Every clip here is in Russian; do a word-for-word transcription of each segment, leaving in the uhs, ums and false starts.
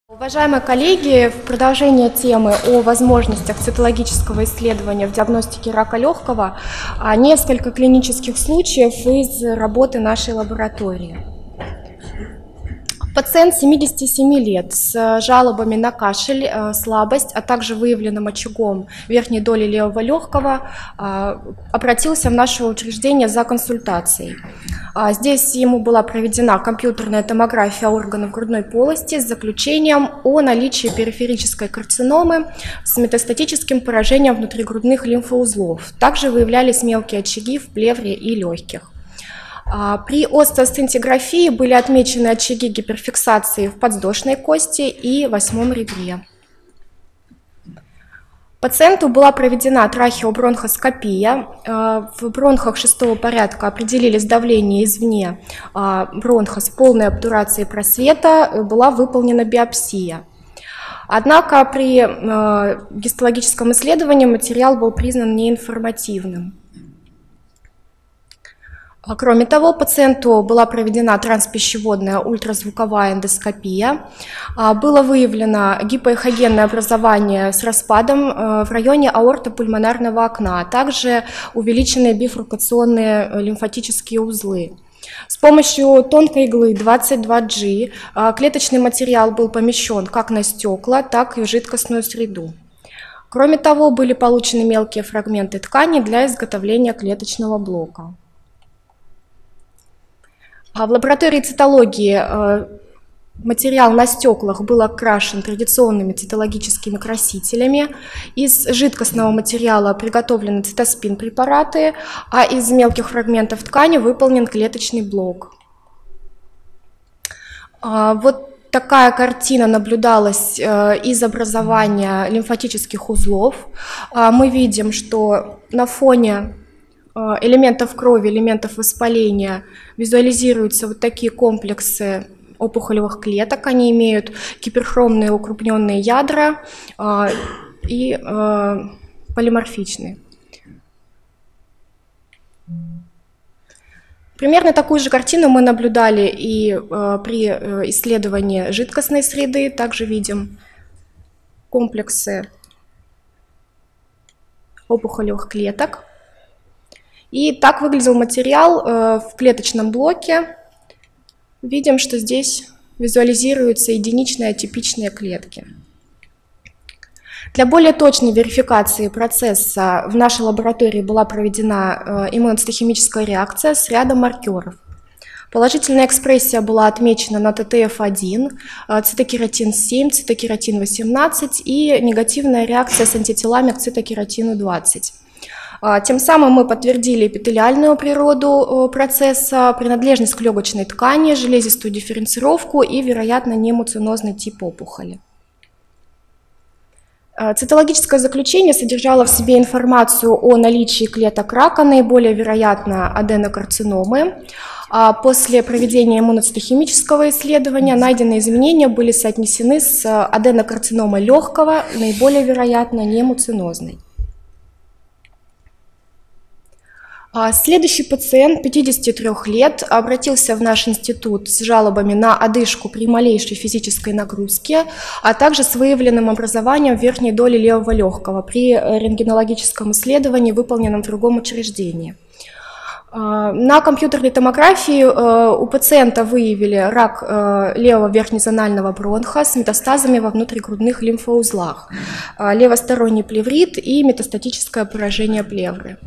Уважаемые коллеги, в продолжение темы о возможностях цитологического исследования в диагностике рака легкого несколько клинических случаев из работы нашей лаборатории. Пациент семидесяти семи лет с жалобами на кашель, слабость, а также выявленным очагом верхней доли левого легкого обратился в наше учреждение за консультацией. Здесь ему была проведена компьютерная томография органов грудной полости с заключением о наличии периферической карциномы с метастатическим поражением внутригрудных лимфоузлов. Также выявлялись мелкие очаги в плевре и легких. При остеосцинтиграфии были отмечены очаги гиперфиксации в подвздошной кости и восьмом ребре. Пациенту была проведена трахеобронхоскопия. В бронхах шестого порядка определились давление извне бронха с полной обтурацией просвета, была выполнена биопсия. Однако при гистологическом исследовании материал был признан неинформативным. Кроме того, пациенту была проведена транспищеводная ультразвуковая эндоскопия. Было выявлено гипоэхогенное образование с распадом в районе аортопульмонарного окна, а также увеличенные бифуркационные лимфатические узлы. С помощью тонкой иглы двадцать два джи клеточный материал был помещен как на стекла, так и в жидкостную среду. Кроме того, были получены мелкие фрагменты ткани для изготовления клеточного блока. В лаборатории цитологии материал на стеклах был окрашен традиционными цитологическими красителями. Из жидкостного материала приготовлены цитоспин препараты, а из мелких фрагментов ткани выполнен клеточный блок. Вот такая картина наблюдалась из образования лимфатических узлов. Мы видим, что на фоне элементов крови, элементов воспаления визуализируются вот такие комплексы опухолевых клеток. Они имеют гиперхромные укрупненные ядра э, и э, полиморфичны. Примерно такую же картину мы наблюдали и э, при исследовании жидкостной среды. Также видим комплексы опухолевых клеток. И так выглядел материал в клеточном блоке. Видим, что здесь визуализируются единичные атипичные клетки. Для более точной верификации процесса в нашей лаборатории была проведена иммуноцитохимическая реакция с рядом маркеров. Положительная экспрессия была отмечена на тэ тэ эф один, цитокератин семь, цитокератин восемнадцать и негативная реакция с антителами к цитокератину двадцать. Тем самым мы подтвердили эпителиальную природу процесса, принадлежность к легочной ткани, железистую дифференцировку и, вероятно, немуцинозный тип опухоли. Цитологическое заключение содержало в себе информацию о наличии клеток рака, наиболее вероятно аденокарциномы. После проведения иммуноцитохимического исследования найденные изменения были соотнесены с аденокарциномой легкого, наиболее вероятно немуцинозной. Следующий пациент, пятидесяти трёх лет, обратился в наш институт с жалобами на одышку при малейшей физической нагрузке, а также с выявленным образованием верхней доли левого легкого при рентгенологическом исследовании, выполненном в другом учреждении. На компьютерной томографии у пациента выявили рак левого верхнезонального бронха с метастазами во внутригрудных лимфоузлах, левосторонний плеврит и метастатическое поражение плевры.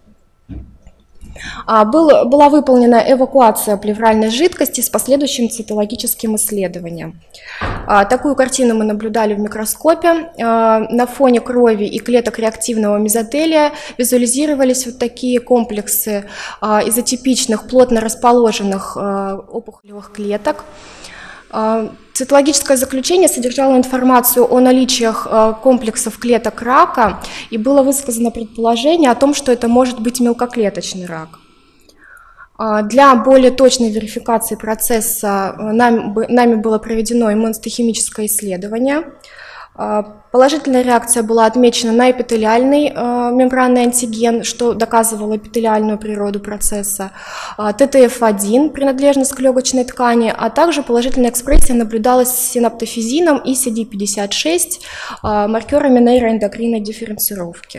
Был, была выполнена эвакуация плевральной жидкости с последующим цитологическим исследованием. Такую картину мы наблюдали в микроскопе. На фоне крови и клеток реактивного мезотелия визуализировались вот такие комплексы из атипичных, плотно расположенных опухолевых клеток. Цитологическое заключение содержало информацию о наличиях комплексов клеток рака, и было высказано предположение о том, что это может быть мелкоклеточный рак. Для более точной верификации процесса нами было проведено иммуноцитохимическое исследование. Положительная реакция была отмечена на эпителиальный мембранный антиген, что доказывало эпителиальную природу процесса, тэ тэ эф один, принадлежность к легочной ткани, а также положительная экспрессия наблюдалась с синаптофизином и си ди пятьдесят шесть, маркерами нейроэндокринной дифференцировки.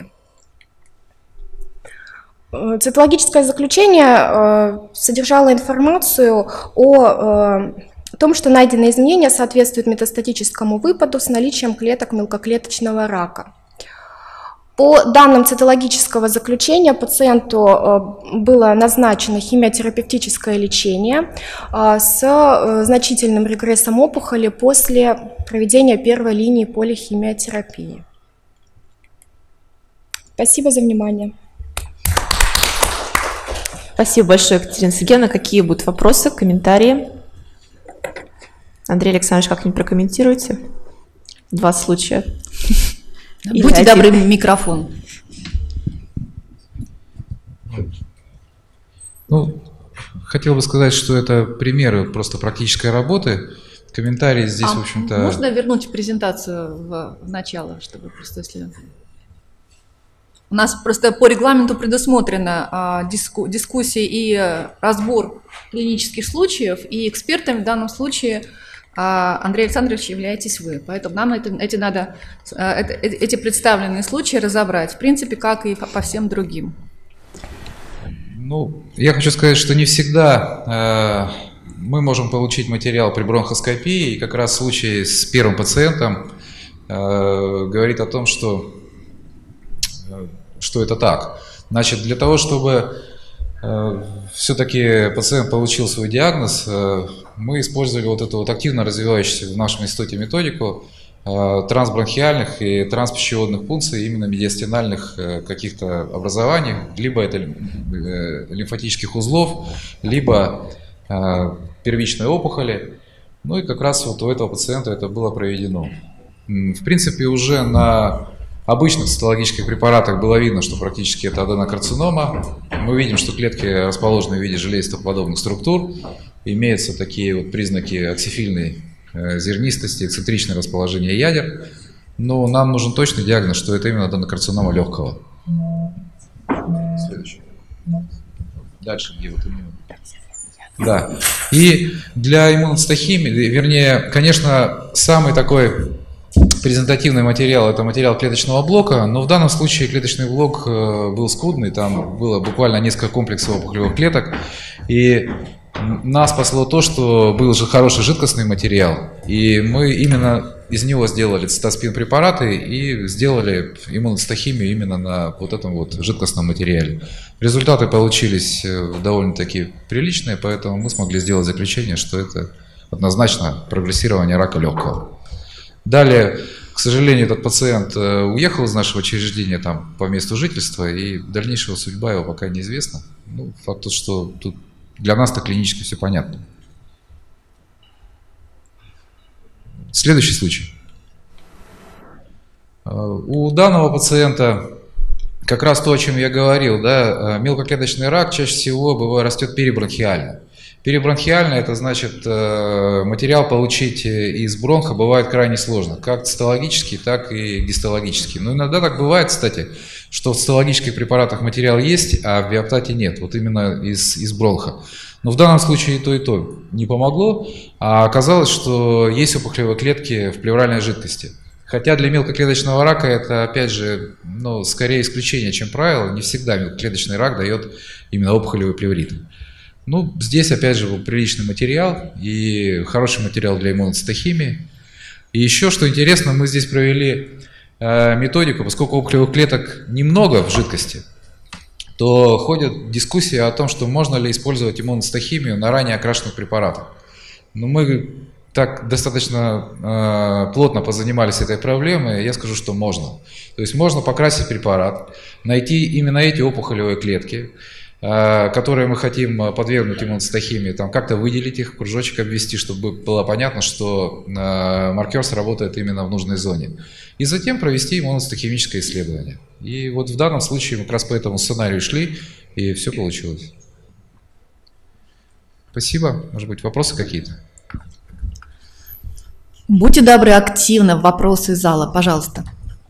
Цитологическое заключение содержало информацию о о том, что найденные изменения соответствуют метастатическому выпаду с наличием клеток мелкоклеточного рака. По данным цитологического заключения пациенту было назначено химиотерапевтическое лечение с значительным регрессом опухоли после проведения первой линии полихимиотерапии. Спасибо за внимание. Спасибо большое, Екатерина Сергеевна. Какие будут вопросы, комментарии? Андрей Александрович, как-нибудь прокомментируйте? Два случая. Будьте добры, микрофон. Ну, хотел бы сказать, что это примеры просто практической работы. Комментарии здесь, а в общем-то... Можно вернуть презентацию в, в начало, чтобы просто если... У нас просто по регламенту предусмотрено а, диску, дискуссии и а, разбор клинических случаев, и экспертами в данном случае а, Андрей Александрович являетесь вы. Поэтому нам это, эти, надо, а, это, эти представленные случаи разобрать, в принципе, как и по всем другим. Ну, я хочу сказать, что не всегда э, мы можем получить материал при бронхоскопии, и как раз случай с первым пациентом э, говорит о том, что что это так. Значит, для того, чтобы э, все-таки пациент получил свой диагноз, э, мы использовали вот эту вот активно развивающуюся в нашем институте методику э, трансбронхиальных и транспищеводных пункций, именно медиастинальных э, каких-то образований, либо это э, лимфатических узлов, либо э, первичной опухоли. Ну и как раз вот у этого пациента это было проведено. В принципе, уже на обычных цитологических препаратах было видно, что практически это аденокарцинома. Мы видим, что клетки расположены в виде железистоподобных структур. Имеются такие вот признаки аксофильной зернистости, эксцентричное расположение ядер. Но нам нужен точный диагноз, что это именно аденокарцинома легкого. Следующий. Дальше где вот именно. Да. И для иммуноцитохимии, вернее, конечно, самый такой презентативный материал — это материал клеточного блока, но в данном случае клеточный блок был скудный, там было буквально несколько комплексов опухолевых клеток, и нас спасло то, что был же хороший жидкостный материал, и мы именно из него сделали цитоспин препараты и сделали иммуноцитохимию именно на вот этом вот жидкостном материале. Результаты получились довольно-таки приличные, поэтому мы смогли сделать заключение, что это однозначно прогрессирование рака легкого. Далее, к сожалению, этот пациент уехал из нашего учреждения там, по месту жительства, и дальнейшая судьба его пока неизвестна. Ну, факт тот, что тут для нас-то клинически все понятно. Следующий случай. У данного пациента как раз то, о чем я говорил, да, мелкоклеточный рак чаще всего бывает, растет перебронхиально. Перебронхиально — это значит, материал получить из бронха бывает крайне сложно, как цитологический, так и гистологический. Но иногда так бывает, кстати, что в цитологических препаратах материал есть, а в биоптате нет, вот именно из, из бронха. Но в данном случае и то, и то не помогло, а оказалось, что есть опухолевые клетки в плевральной жидкости. Хотя для мелкоклеточного рака это, опять же, ну, скорее исключение, чем правило. Не всегда мелкоклеточный рак дает именно опухолевый плеврит. Ну, здесь, опять же, был приличный материал и хороший материал для иммуноцитохимии. И еще, что интересно, мы здесь провели э, методику, поскольку опухолевых клеток немного в жидкости, то ходят дискуссии о том, что можно ли использовать иммуноцитохимию на ранее окрашенных препаратах. Но мы так достаточно э, плотно позанимались этой проблемой, я скажу, что можно. То есть можно покрасить препарат, найти именно эти опухолевые клетки, которые мы хотим подвергнуть иммуноцитохимии, там как-то выделить их, кружочек обвести, чтобы было понятно, что маркер сработает именно в нужной зоне. И затем провести иммуноцитохимическое исследование. И вот в данном случае мы как раз по этому сценарию шли, и все получилось. Спасибо. Может быть, вопросы какие-то? Будьте добры, активно вопросы из зала, пожалуйста.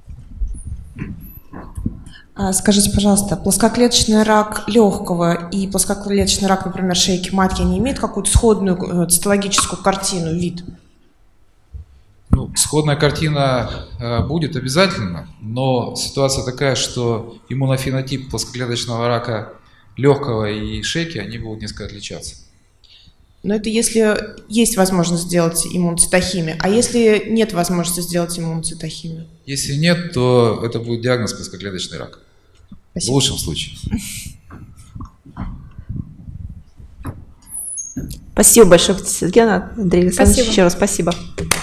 Скажите, пожалуйста, плоскоклеточный рак легкого и плоскоклеточный рак, например, шейки матки, они имеют какую-то сходную цитологическую картину, вид? Ну, сходная картина э, будет обязательно, но ситуация такая, что иммунофенотип плоскоклеточного рака легкого и шейки, они будут несколько отличаться. Но это если есть возможность сделать иммуноцитохимию, а если нет возможности сделать иммуноцитохимию? Если нет, то это будет диагноз плоскоклеточный рак. Спасибо. В лучшем случае. Спасибо большое, Екатерина Сергеевна. Андрей Александрович, Спасибо. еще раз спасибо.